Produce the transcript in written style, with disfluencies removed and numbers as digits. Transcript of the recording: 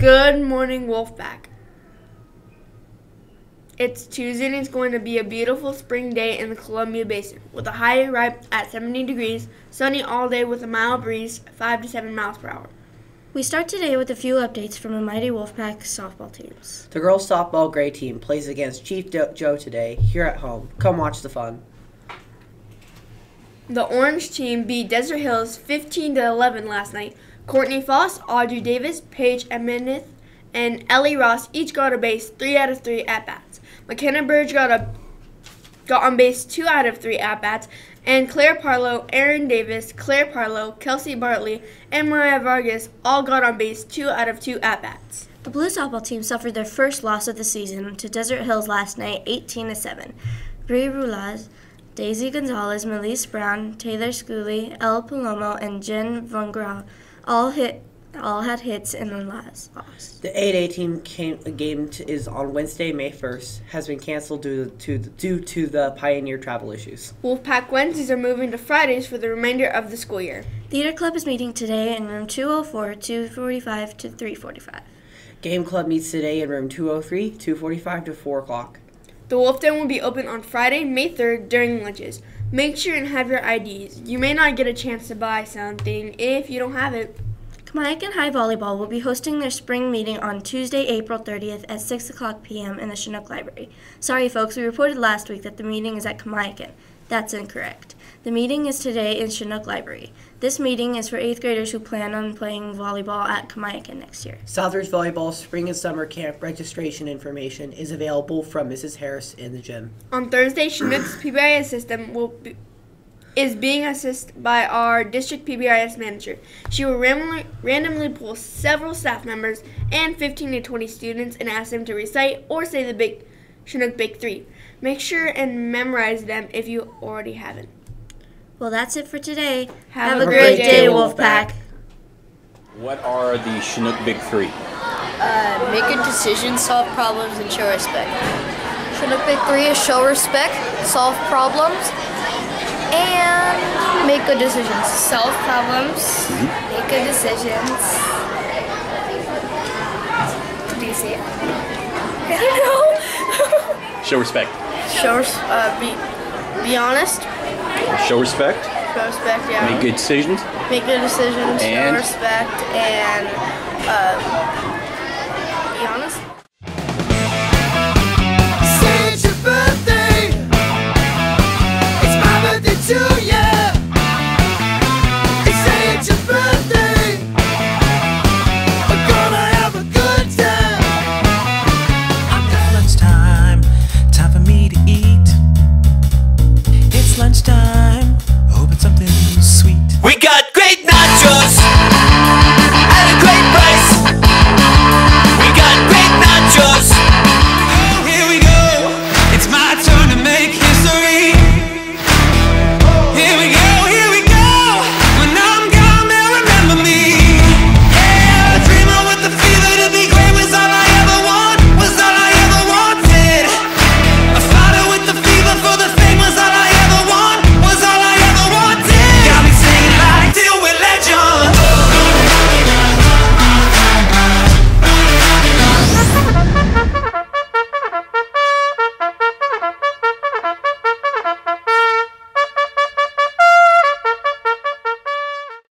Good morning, Wolfpack. It's Tuesday and it's going to be a beautiful spring day in the Columbia Basin with a high right at 70 degrees, sunny all day with a mild breeze, 5 to 7 miles per hour. We start today with a few updates from the mighty Wolfpack softball teams. The girls softball gray team plays against Chief Joe today here at home. Come watch the fun. The orange team beat Desert Hills 15-11 last night. Courtney Foss, Audrey Davis, Paige Emenith, and Ellie Ross each got a base 3 out of 3 at-bats. McKenna Burge got on base 2 out of 3 at-bats, and Claire Parlow, Erin Davis, Claire Parlow, Kelsey Bartley, and Mariah Vargas all got on base 2 out of 2 at-bats. The blue softball team suffered their first loss of the season to Desert Hills last night, 18-7. Brie Rulaz, Daisy Gonzalez, Melise Brown, Taylor Schooley, Elle Palomo, and Jen Von Grau all had hits in the last loss. The 8A team game is on Wednesday, May 1st, has been canceled due to the Pioneer travel issues. Wolfpack Wednesdays are moving to Fridays for the remainder of the school year. Theater Club is meeting today in room 204, 245 to 345. Game Club meets today in room 203, 245 to 4 o'clock. The Wolf Den will be open on Friday, May 3rd during lunches. Make sure and have your IDs. You may not get a chance to buy something if you don't have it. Kamiakin High Volleyball will be hosting their spring meeting on Tuesday, April 30th at 6 o'clock p.m. in the Chinook Library. Sorry, folks, we reported last week that the meeting is at Kamiakin. That's incorrect. The meeting is today in Chinook Library. This meeting is for 8th graders who plan on playing volleyball at Kamiakin next year. Southridge Volleyball Spring and Summer Camp registration information is available from Mrs. Harris in the gym. On Thursday, Chinook's PBIS system is being assisted by our district PBIS manager. She will randomly pull several staff members and 15 to 20 students and ask them to recite or say the Chinook Big Three. Make sure and memorize them if you already haven't. Well, that's it for today. Have a great day, Wolfpack. What are the Chinook Big Three? Make a decision, solve problems, and show respect. Chinook Big Three is show respect, solve problems, and make good decisions. Solve problems, make good decisions. Do you see it? I don't know. Show respect. Be honest. Show respect. Show respect, yeah. Make good decisions. Make good decisions, And? show respect, and be honest.